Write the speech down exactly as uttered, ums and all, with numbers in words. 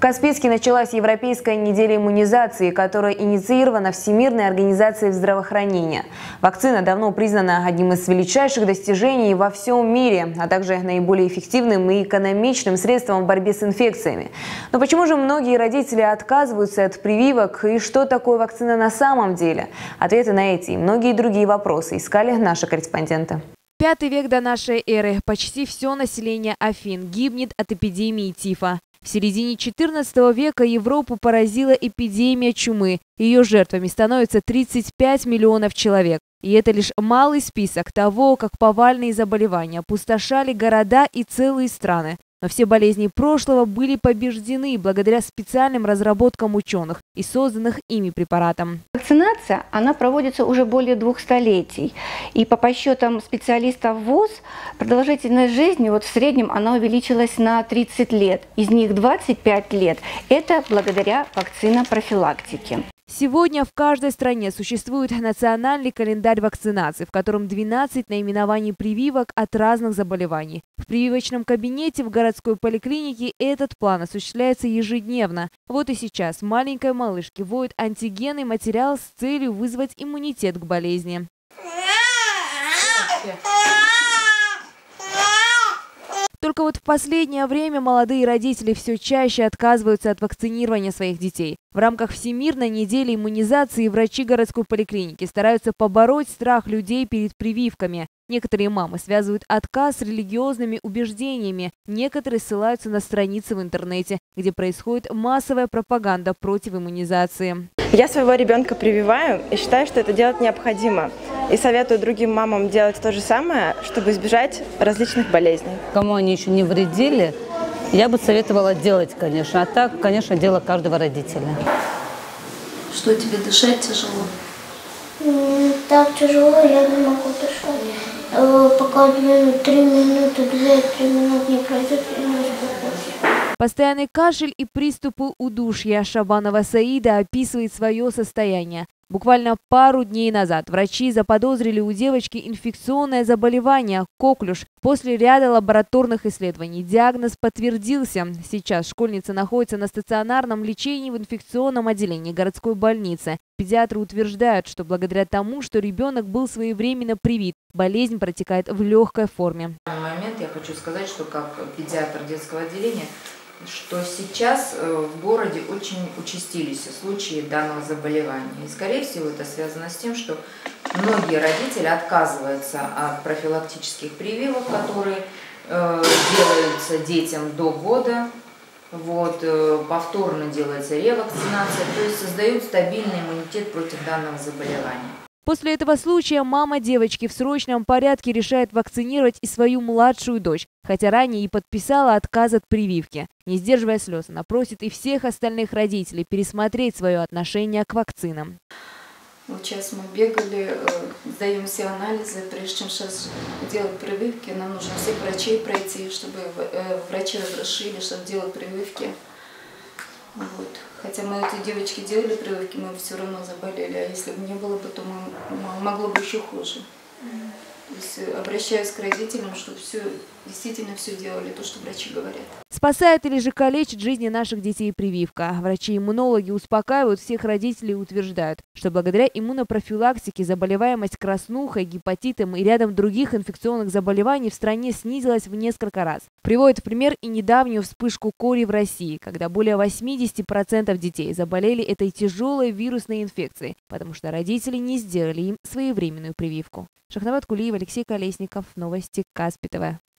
Каспийске началась Европейская неделя иммунизации, которая инициирована Всемирной организацией здравоохранения. Вакцина давно признана одним из величайших достижений во всем мире, а также наиболее эффективным и экономичным средством в борьбе с инфекциями. Но почему же многие родители отказываются от прививок и что такое вакцина на самом деле? Ответы на эти и многие другие вопросы искали наши корреспонденты. Пятый век до нашей эры. Почти все население Афин гибнет от эпидемии тифа. В середине четырнадцатого века Европу поразила эпидемия чумы. Ее жертвами становится тридцать пять миллионов человек. И это лишь малый список того, как повальные заболевания опустошали города и целые страны. Но все болезни прошлого были побеждены благодаря специальным разработкам ученых и созданных ими препаратам. Вакцинация, она проводится уже более двух столетий. И по подсчетам специалистов ВОЗ, продолжительность жизни вот в среднем она увеличилась на тридцать лет. Из них двадцать пять лет – это благодаря вакцинопрофилактике. Сегодня в каждой стране существует национальный календарь вакцинации, в котором двенадцать наименований прививок от разных заболеваний. В прививочном кабинете в городской поликлинике этот план осуществляется ежедневно. Вот и сейчас маленькой малышке вводят антигенный материал с целью вызвать иммунитет к болезни. Только вот в последнее время молодые родители все чаще отказываются от вакцинирования своих детей. В рамках Всемирной недели иммунизации врачи городской поликлиники стараются побороть страх людей перед прививками. Некоторые мамы связывают отказ с религиозными убеждениями, некоторые ссылаются на страницы в интернете, где происходит массовая пропаганда против иммунизации. Я своего ребенка прививаю и считаю, что это делать необходимо. И советую другим мамам делать то же самое, чтобы избежать различных болезней. Кому они еще не вредили, я бы советовала делать, конечно. А так, конечно, дело каждого родителя. Что, тебе дышать тяжело? Так тяжело, я не могу дышать. Пока три минуты, две-три минуты не пройдет, я не успокоюсь. Постоянный кашель и приступы удушья. Шабанова Саида описывает свое состояние. Буквально пару дней назад врачи заподозрили у девочки инфекционное заболевание – коклюш. После ряда лабораторных исследований диагноз подтвердился. Сейчас школьница находится на стационарном лечении в инфекционном отделении городской больницы. Педиатры утверждают, что благодаря тому, что ребенок был своевременно привит, болезнь протекает в легкой форме. На данный момент я хочу сказать, что как педиатр детского отделения, что сейчас в городе очень участились случаи данного заболевания. И, скорее всего, это связано с тем, что многие родители отказываются от профилактических прививок, которые э, делаются детям до года. Вот, э, повторно делается ревакцинация, то есть создают стабильный иммунитет против данного заболевания. После этого случая мама девочки в срочном порядке решает вакцинировать и свою младшую дочь, хотя ранее и подписала отказ от прививки. Не сдерживая слез, она просит и всех остальных родителей пересмотреть свое отношение к вакцинам. Вот сейчас мы бегали, сдаем все анализы, прежде чем сейчас делать прививки, нам нужно всех врачей пройти, чтобы врачи разрешили, чтобы делать прививки. Вот. Хотя мы эти девочки делали прививки, мы все равно заболели, а если бы не было бы, то мы, могло бы еще хуже. То есть обращаюсь к родителям, чтобы все, действительно все делали, то, что врачи говорят. Спасает или же калечит жизни наших детей прививка. Врачи-иммунологи успокаивают всех родителей и утверждают, что благодаря иммунопрофилактике заболеваемость краснухой, гепатитом и рядом других инфекционных заболеваний в стране снизилась в несколько раз. Приводит в пример и недавнюю вспышку кори в России, когда более восьмидесяти процентов детей заболели этой тяжелой вирусной инфекцией, потому что родители не сделали им своевременную прививку. Шахнават Кулиев, Алексей Колесников, новости Каспий ТВ.